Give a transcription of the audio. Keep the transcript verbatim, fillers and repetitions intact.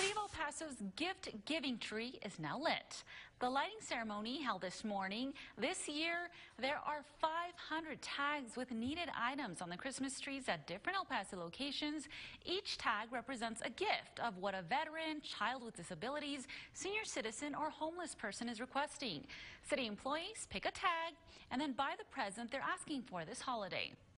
City of El Paso's gift-giving tree is now lit. The lighting ceremony held this morning. This year, there are five hundred tags with needed items on the Christmas trees at different El Paso locations. Each tag represents a gift of what a veteran, child with disabilities, senior citizen, or homeless person is requesting. City employees pick a tag and then buy the present they're asking for this holiday.